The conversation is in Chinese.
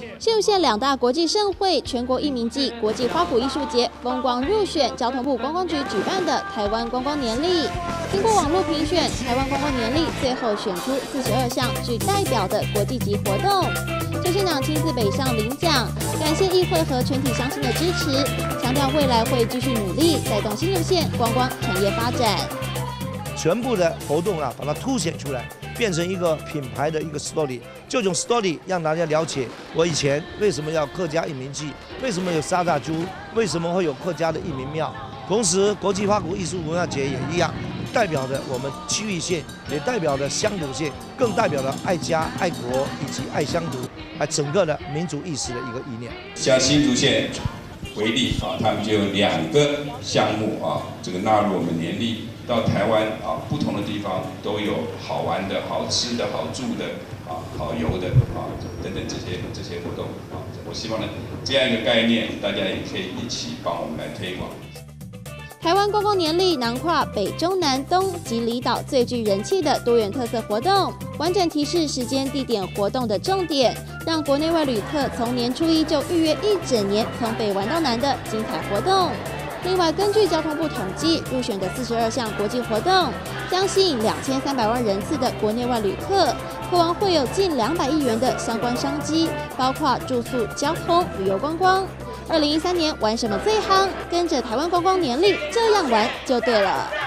新竹县2大国际盛会全国艺名季国际花圃艺术节风光入选交通部观光局举办的台湾观光年历。经过网络评选，台湾观光年历最后选出42项具代表的国际级活动。邱县长亲自北上领奖，感谢议会和全体乡亲的支持，强调未来会继续努力带动新竹县观光产业发展。 全部的活动啊，把它凸显出来。 变成一个品牌的一个 story， 这种 story 让大家了解我以前为什么要客家艺名季，为什么有沙大猪，为什么会有客家的艺名庙。同时，国际花圃艺术文化节也一样，代表着我们区域县，也代表着乡土县，更代表了爱家、爱国以及爱乡土，整个的民族意识的一个意念。 像新竹县为例啊，他们就有2个项目啊，这个纳入我们年历。 到台湾啊，不同的地方都有好玩的、好吃的、好住的啊、好游的啊等等这些活动啊。我希望呢，这样一个概念，大家也可以一起帮我们来推广。 台湾观光年历囊括北、中、南、东及离岛最具人气的多元特色活动，完整提示时间、地点、活动的重点，让国内外旅客从年初1就预约1整年，从北玩到南的精彩活动。 另外，根据交通部统计，入选的42项国际活动将吸引2300万人次的国内外旅客，渴望会有近200亿元的相关商机，包括住宿、交通、旅游观光。2013年玩什么最夯？跟着台湾观光年历这样玩就对了。